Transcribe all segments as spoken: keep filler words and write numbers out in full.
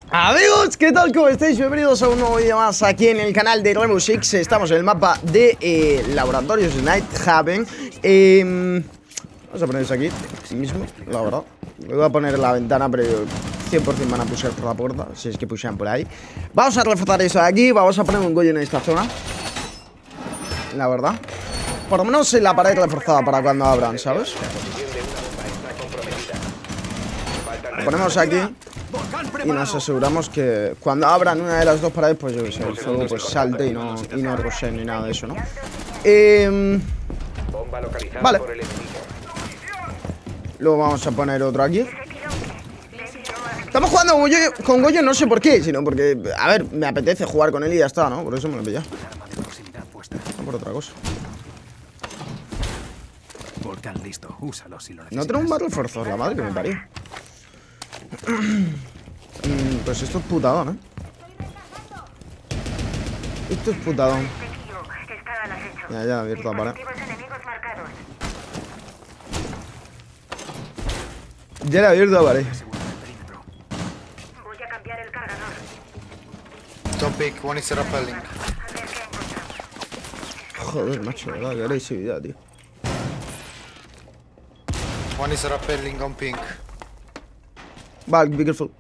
Amigos, ¿qué tal? ¿Cómo estáis? Bienvenidos a un nuevo vídeo más aquí en el canal de Rainbow Six. Estamos en el mapa de eh, Laboratorios Nighthaven. eh, Vamos a poner eso aquí mismo, la verdad. Me voy a poner en la ventana, pero cien por cien van a pushear por la puerta, si es que pushean por ahí. Vamos a reforzar eso de aquí. Vamos a poner un goyo en esta zona, la verdad. Por lo menos en la pared reforzada para cuando abran, ¿sabes? Lo ponemos aquí y nos aseguramos que cuando abran una de las dos paredes, pues yo que sé, el fuego pues salte y no, y no rushe ni nada de eso, ¿no? Eh, vale. Luego vamos a poner otro aquí. Estamos jugando con Goyo, con Goyo no sé por qué, sino porque, a ver, me apetece jugar con él y ya está, ¿no? Por eso me lo he pillado. No por otra cosa. Volcán listo, úsalo si lo necesitas. No tengo un Battle Force, la madre que me parió. mm, Pues esto es putadón, ¿eh? Esto es putadón. Ya, ya, abierto la pared. Ya le he abierto la pared. Voy a cambiar el cargador. Don't pick, one is rappelling. Joder, macho, verdad, qué agresividad, tío. One is rappelling on pink. Vale, be careful.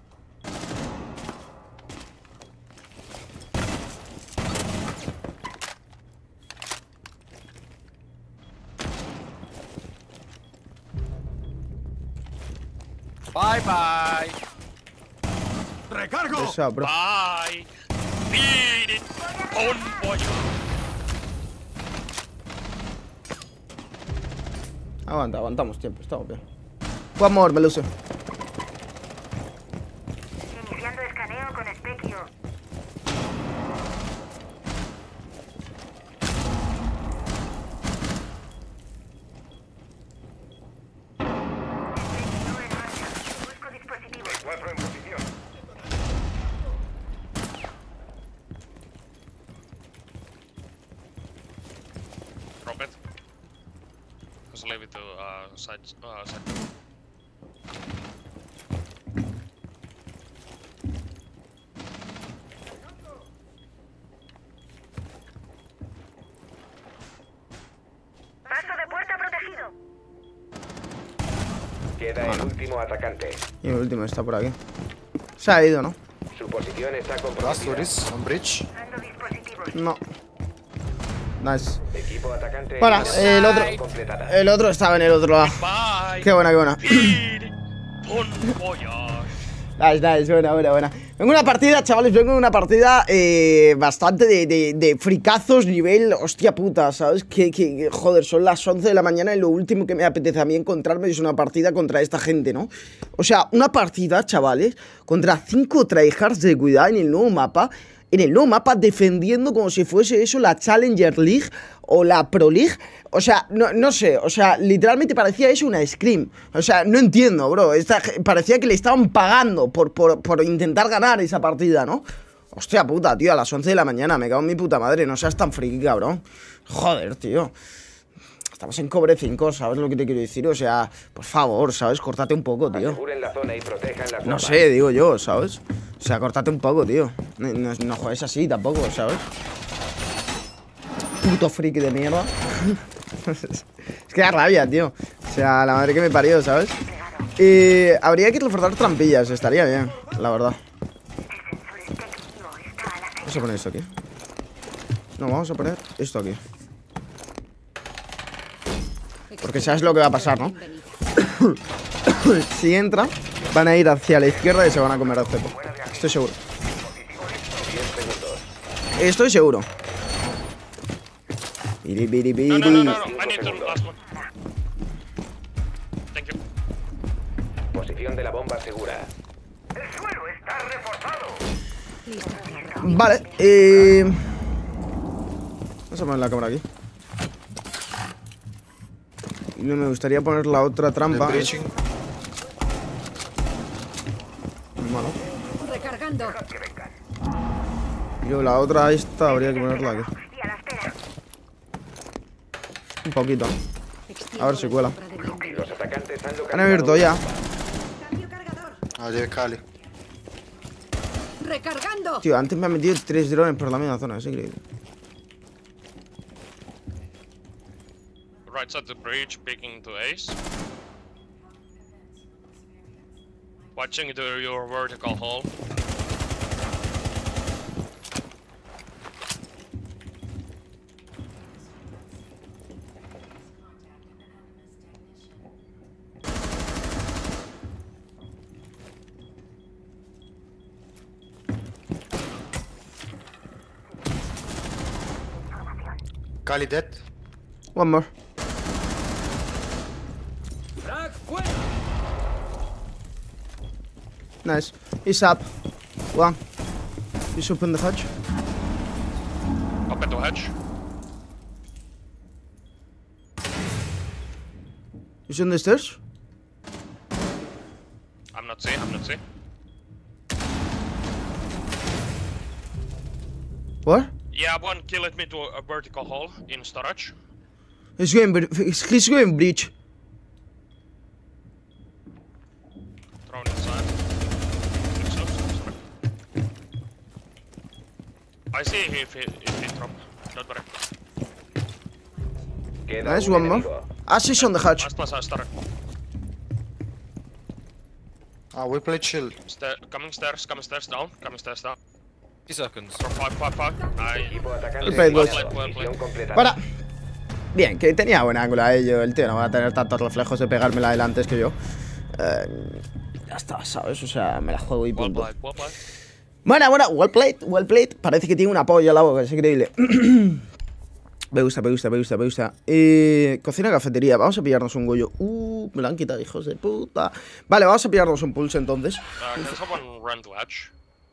Bye bye. Recargo. Esa, bro. Bye. Beat it. On pollo. Aguanta, aguantamos tiempo, estamos bien. One more, Meluso. Iniciando escaneo con Specchio. Busco dispositivo. Cuatro en posición. Robert, just leave it to uh, side, uh, side. Paso de puerta protegido. Queda el último atacante. Y el último está por aquí. Se ha ido, ¿no? Su posición está Last comprometida. tourist on bridge. Ando dispositivos. No. Nice. Equipo atacante. Bueno, el otro completada. El otro estaba en el otro lado. Bye. Qué buena, qué buena. Beat it. On pollo. Nice, nice, buena, buena, buena. Vengo una partida, chavales, vengo una partida eh, bastante de, de, de fricazos nivel, hostia puta, ¿sabes? Que, que, que, joder, son las once de la mañana y lo último que me apetece a mí encontrarme es una partida contra esta gente, ¿no? O sea, una partida, chavales, contra cinco tryhards de cuidado en el nuevo mapa, en el nuevo mapa defendiendo como si fuese eso la Challenger League o la Pro League. O sea, no, no sé, o sea, literalmente parecía eso una scrim. O sea, no entiendo, bro. Esta, parecía que le estaban pagando por, por, por intentar ganar esa partida, ¿no? Hostia puta, tío, a las once de la mañana, me cago en mi puta madre. No seas tan friki, cabrón. Joder, tío. Estamos en cobre cinco, ¿sabes lo que te quiero decir? O sea, por favor, ¿sabes? Córtate un poco, tío. Aseguren la zona y protejan las No bombas. sé, digo yo, ¿sabes? O sea, córtate un poco, tío. No, no, no juegues así tampoco, ¿sabes? Puto friki de mierda. Es que da rabia, tío. O sea, la madre que me parió, ¿sabes? Eh, habría que reforzar trampillas, estaría bien, la verdad. Vamos a poner esto aquí. No, vamos a poner esto aquí. Porque sabes lo que va a pasar, ¿no? Si entra, van a ir hacia la izquierda y se van a comer al cepo. Estoy seguro. Estoy seguro. Biri, biri, biri. No, no, no, no, no. I need to last one. Thank you. Posición de la bomba segura. El suelo está reforzado. Vale, eh... vamos a poner la cámara aquí. Y me gustaría poner la otra trampa. The breaching. Malo. Recargando. Yo la otra esta habría que ponerla aquí. Y a la espera. Un poquito. A ver si cuela. Los atacantes han localizado. Han abierto ya. Ah, yeah, Cali. ¡Recargando! Tío, antes me han metido tres drones por la misma zona, es increíble. Right side the bridge, picking to Ace. Watching to your vertical hole. Kali dead. One more. Nice. He's up. One. He's open the hatch. Up into hedge. He's on the stairs. I'm not see, I'm not see. What? Yeah, one killed me to a vertical hole in storage. He's going, br- he's he's going breach. Thrown inside. Looks up, sorry. I see if he, if he drop. Don't worry. Queda Nice, un one more. enemigo. Ash is on the hatch. Last plus I start. Ah, we play chill. Stair, coming stairs, coming stairs down, coming stairs down. Fifty seconds. From five, five, five. I. Equipo atacante. Well played, boys. eliminado. Well played. Misión completada. Para. Bien, que tenía buen ángulo a ello. El tío no va a tener tantos reflejos de pegármela adelante antes que yo. Eh, ya está, ¿sabes? O sea, me la juego y Well punto. played, well played. Buena, buena, well played, well played. Parece que tiene una polla en la boca, es increíble. Me gusta, me gusta, me gusta, me gusta. Eh, cocina, cafetería. Vamos a pillarnos un Goyo. Uh, me lo han quitado, hijos de puta. Vale, vamos a pillarnos un pulse entonces. Uh, can someone run to hedge?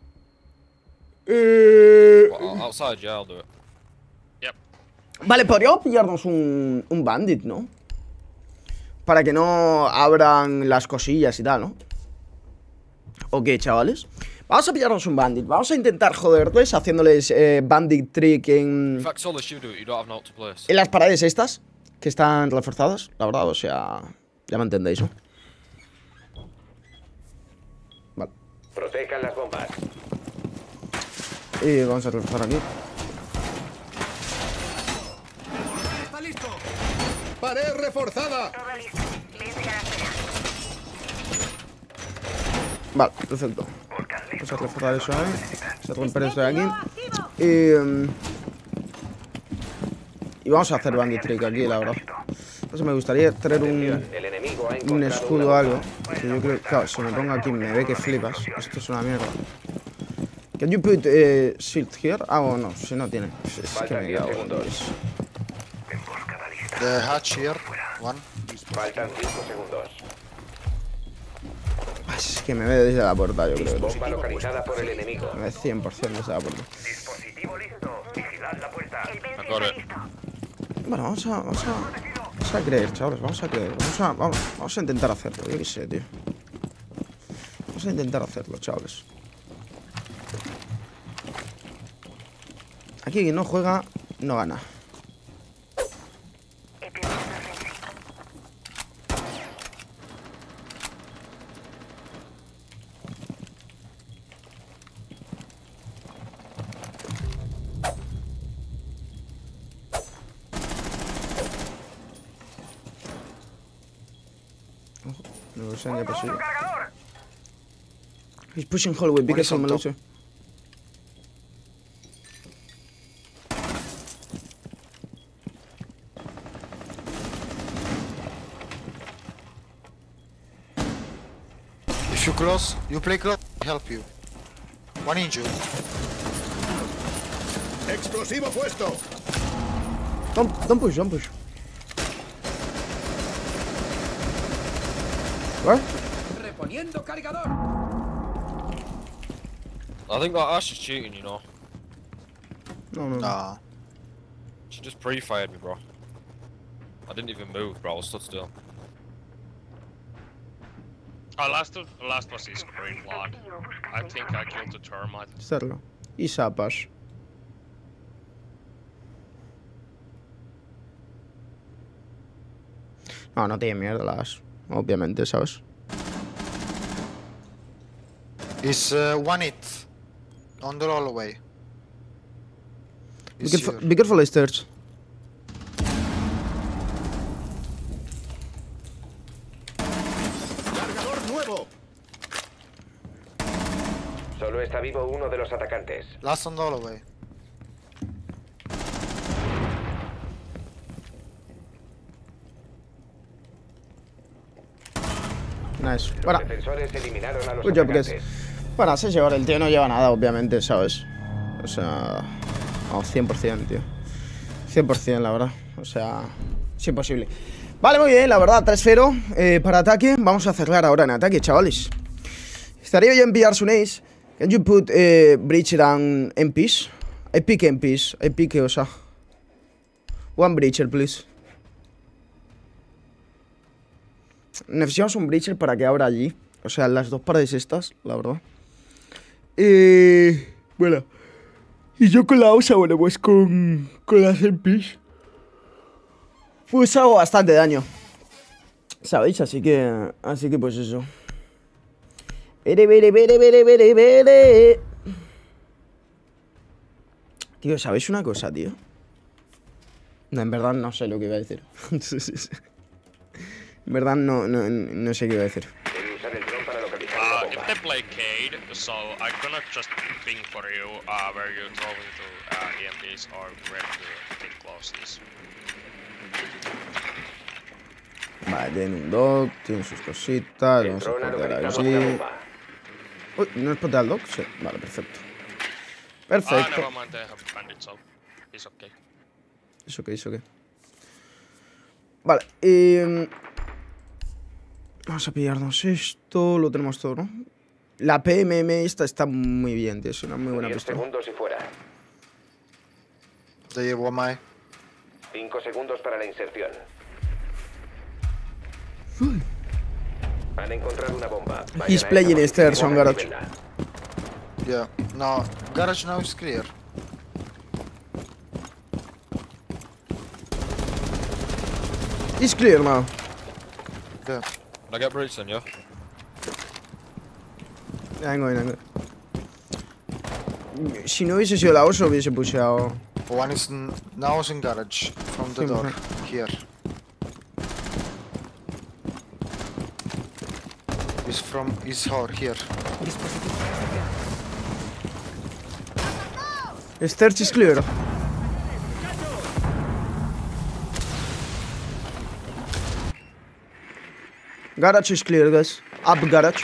Eh, Well, outside, yeah, I'll do it. Yep. Vale, podríamos pillarnos un, un bandit, ¿no? Para que no abran las cosillas y tal, ¿no? Ok, chavales. Vamos a pillarnos un bandit. Vamos a intentar joderles haciéndoles eh, bandit trick en, In fact, Solis, you do it. You don't have an out to place. en las paredes estas, que están reforzadas. La verdad, o sea, ya me entendéis, ¿no? Vale. Protejan las bombas. Y vamos a reforzar aquí. ¡Está listo! ¡Pared reforzada! Vale, perfecto. Vamos a reforzar eso ahí. Vamos a romper esto de aquí. Y, um, y vamos a hacer bandit trick aquí, la verdad. Entonces me gustaría tener un, El enemigo ha un encontrado escudo o una algo. bomba. Que yo creo, claro, si me pongo aquí me ve que flipas. Esto es una mierda. Can you put eh, shield here? Ah, oh, no, si no tiene. Es que Faltan me diez cago en segundos. Dios. The hatch here. One. Faltan cinco segundos. Ah, Es que me ve desde la puerta, yo creo. Bomba localizada por el enemigo. Me ve cien por ciento desde la puerta. Dispositivo listo. Vigilad la puerta. I got it. Bueno, vamos a, vamos a, vamos a creer, chavales, vamos a creer. Vamos a, vamos, vamos a intentar hacerlo, yo qué sé, tío. Vamos a intentar hacerlo, chavales. Aquí quien no juega, no gana. Ojo, no sé ni pasillo. He's pushing hallway, be careful, Meluso. If you close, you play close, I'll help you. One injured. Explosivo puesto. Don't, don't push, don't push. What? ¡Reponiendo cargador! I think that Ash is cheating, you know. No, no. Nah. She just pre-fired me, bro. I didn't even move, bro. I was stood still. Uh, last, last was his green blood. I think I killed the termite. Hacerlo. Y zapas. No, no tiene mierda las. Obviamente, ¿sabes? Is uh, one hit. On the hallway. Be He's careful, here. be careful stairs. ¡Cargador nuevo! Solo está vivo uno de los atacantes. Last on the hallway. Nice. Los Bueno, defensores eliminaron a los good job, guys. atacantes. Bueno, se lleva, el tío no lleva nada, obviamente, ¿sabes? O sea... No, cien por cien, tío. cien por cien, la verdad. O sea... Es imposible. Vale, muy bien, la verdad, tres cero eh, para ataque. Vamos a cerrar ahora en ataque, chavales. Estaría yo en pillar su ace. Can you put eh, Breacher and M Ps? I pick M Ps. I pick, o sea... One Breacher, please. Necesitamos un Breacher para que abra allí. O sea, las dos paredes estas, la verdad. Eh, bueno. Y yo con la O S A, bueno, pues con, con las M Ps. Pues hago bastante daño. ¿Sabéis? Así que, así que pues eso. Bere, bere, bere, bere, bere, bere. Tío, ¿sabéis una cosa, tío? No, en verdad no sé lo que iba a decir. En verdad no, no, no sé qué iba a decir. Debe usar el dron para localizar la Uh, bomba. if they play Cade, so I'm gonna just ping for you uh, where you're throwing to uh, E M Ps or where to pick closest. Vale, tiene un dog, tiene sus cositas. El Vamos a dron ha poner localizado una allí. bomba. Uy, ¿no es potea el dog? Sí, vale, perfecto. Ah, Perfecto. never mind, they have bandit, so it's okay. Eso que, eso que. Vale, eh, vamos a pillarnos esto. Lo tenemos todo, ¿no? La P M M esta está muy bien, tío. Es una muy buena diez pistola. segundos y fuera. They have one my. cinco segundos para la inserción. Han encontrado una bomba. Vayan He's a playing esta stairs posición on y garage. actívenla. Yeah. No, garage now is clear. It's clear now. Yeah. Can I get breach then, yeah? I'm going, I'm going. Si no hubiese sido la oso, hubiese pusheado. One is n now is in garage from the Sí, door mejor. here. Is from is her here. Stairs is clear. Garage is clear, guys. Up garage.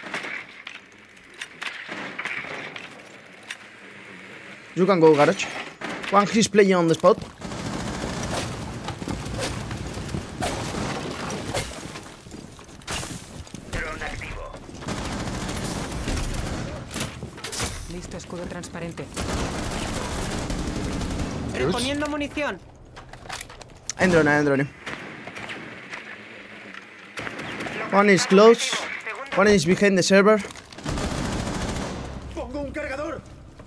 You can go garage. One he's playing on the spot. Dron activo. Listo, escudo transparente. Good. Poniendo munición. Endrone, Endrone. One is close. One is behind the server. ¡Pongo un cargador!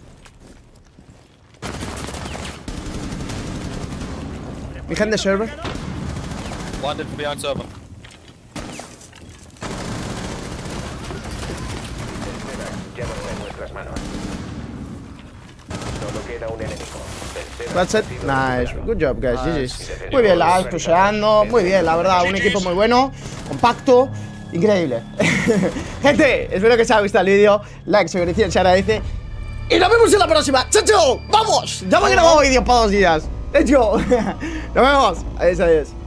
Behind the server. Landed behind server. Ya no está en nuestras manos. Solo queda un enemigo. Vencer That's it. ha sido Nice. superado. Good job, guys. G Nice. G's. Muy bien, la has pusheando. Muy bien, la verdad. Un equipo muy bueno. Compacto. Increíble. Gente, espero que os haya gustado el vídeo. Like, suscripción, se agradece. Y nos vemos en la próxima. ¡Chao, chao! ¡Vamos! Ya me he grabado vídeos para dos días. De hecho, nos vemos. Adiós, adiós.